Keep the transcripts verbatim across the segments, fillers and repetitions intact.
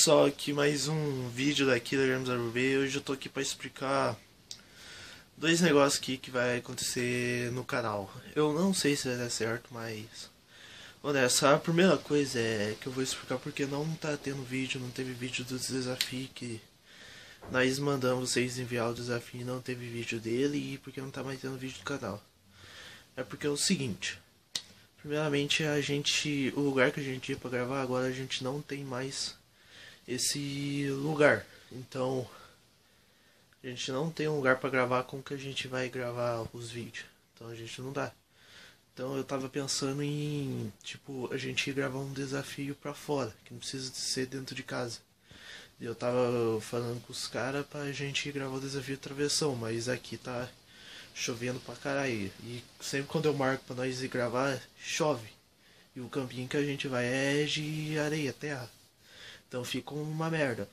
pessoal, aqui mais um vídeo da Killer Games R B. Hoje eu tô aqui pra explicar dois negócios aqui que vai acontecer no canal. Eu não sei se vai dar certo, mas olha, essa a primeira coisa é que eu vou explicar porque não tá tendo vídeo, não teve vídeo do desafio que nós mandamos vocês enviar o desafio e não teve vídeo dele, e porque não tá mais tendo vídeo do canal. É porque é o seguinte, primeiramente a gente, o lugar que a gente ia pra gravar agora a gente não tem mais esse lugar, então a gente não tem um lugar para gravar com que a gente vai gravar os vídeos, então a gente não dá. Então eu tava pensando em, tipo, a gente ir gravar um desafio pra fora, que não precisa ser dentro de casa. E eu tava falando com os caras pra gente ir gravar o desafio de travessão, mas aqui tá chovendo pra caralho, e sempre quando eu marco pra nós ir gravar, chove, e o campinho que a gente vai é de areia, terra. Então fica uma merda.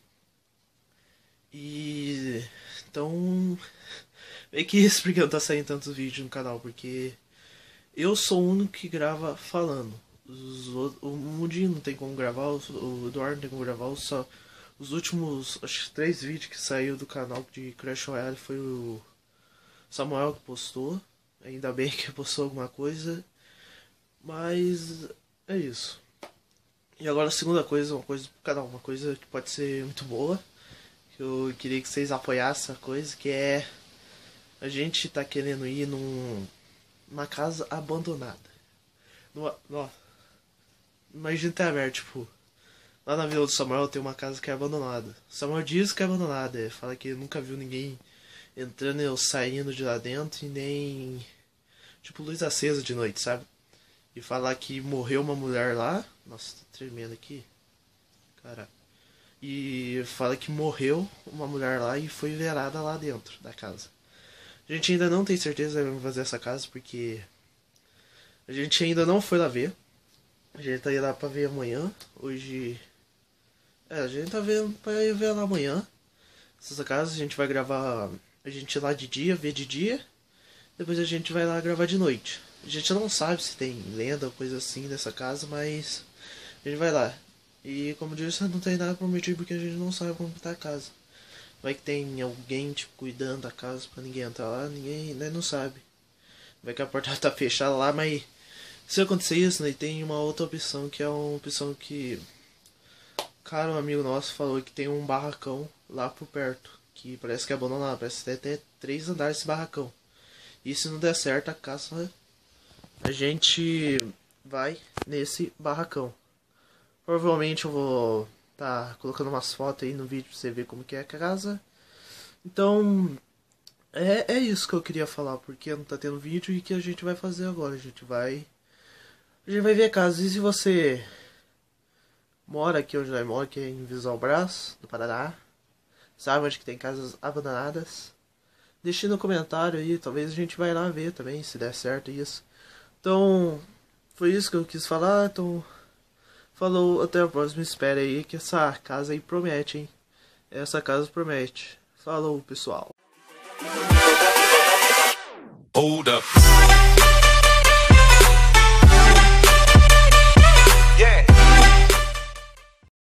E então meio que isso porque não tá saindo tantos vídeos no canal, porque eu sou o único que grava falando. Os outros, o Mundinho não tem como gravar, o Eduardo não tem como gravar, só os últimos acho que três vídeos que saiu do canal de Crash Royale foi o Samuel que postou. Ainda bem que postou alguma coisa. Mas é isso. E agora a segunda coisa, uma coisa pro canal, uma coisa que pode ser muito boa, que eu queria que vocês apoiassem a coisa, que é a gente tá querendo ir num, numa casa abandonada. Numa, ó, imagina até aberto, tipo, lá na Vila do Samuel tem uma casa que é abandonada. O Samuel diz que é abandonada, é, fala que nunca viu ninguém entrando ou saindo de lá dentro, e nem tipo luz acesa de noite, sabe? E falar que morreu uma mulher lá. Nossa, tá tremendo aqui. Caraca. E fala que morreu uma mulher lá e foi velada lá dentro da casa. A gente ainda não tem certeza de fazer essa casa, porque a gente ainda não foi lá ver. A gente tá indo lá pra ver amanhã. Hoje É, a gente tá vendo pra ir ver lá amanhã essa casa. A gente vai gravar, a gente ir lá de dia, ver de dia. Depois a gente vai lá gravar de noite. A gente não sabe se tem lenda ou coisa assim nessa casa, mas a gente vai lá. E como eu disse, não tem nada prometido porque a gente não sabe como tá a casa. Vai que tem alguém tipo cuidando da casa pra ninguém entrar lá, ninguém né, não sabe. Vai que a porta tá fechada lá, mas se acontecer isso, né, tem uma outra opção, que é uma opção que cara, um amigo nosso falou que tem um barracão lá por perto, que parece que é abandonado, parece que tem até três andares esse barracão. E se não der certo a casa, a gente vai nesse barracão. Provavelmente eu vou tá colocando umas fotos aí no vídeo pra você ver como que é a casa. Então é, é isso que eu queria falar, porque não tá tendo vídeo, e que a gente vai fazer agora. A gente vai A gente vai ver a casa. E se você mora aqui onde nós mora, que é em Visual Brás, no Paraná, sabe onde que tem casas abandonadas, deixe no comentário aí, talvez a gente vai lá ver também, se der certo isso. Então, foi isso que eu quis falar, então, falou, até a próxima, espera aí, que essa casa aí promete, hein. Essa casa promete. Falou, pessoal. Hold up.